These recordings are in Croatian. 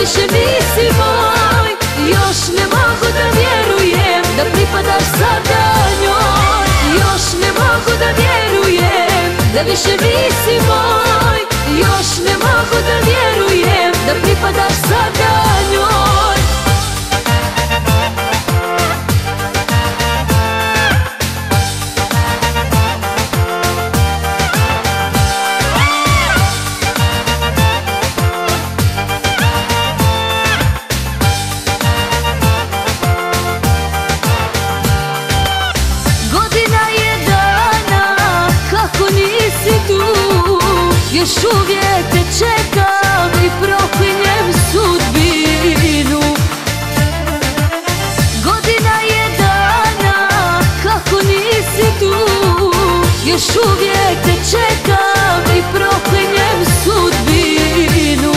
više nisi moj. Još ne mogu da vjerujem da pripadaš sada njoj. Još ne mogu da vjerujem da više nisi moj. Još ne mogu da vjerujem da pripadaš sada njoj. Još uvijek te čekam i proklinjem sudbinu. Godina je dana kako nisi tu. Još uvijek te čekam i proklinjem sudbinu.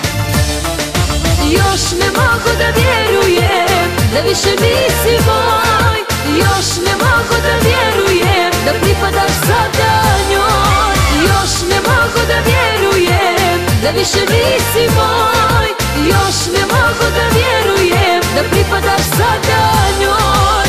Još ne mogu da vjerujem da više nisi moj. Još ne mogu da vjerujem da pripadaš sada njoj. Još ne mogu da vjerujem da više nisi moj. Još ne mogu da vjerujem da pripadaš sada njoj.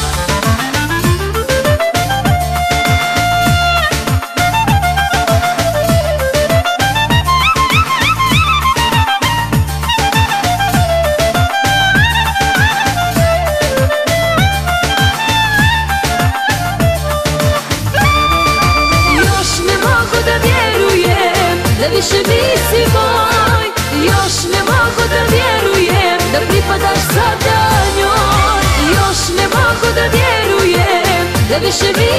Da više nisi moj. Još ne mogu da vjerujem da pripadaš sada njoj. Još ne mogu da vjerujem da više nisi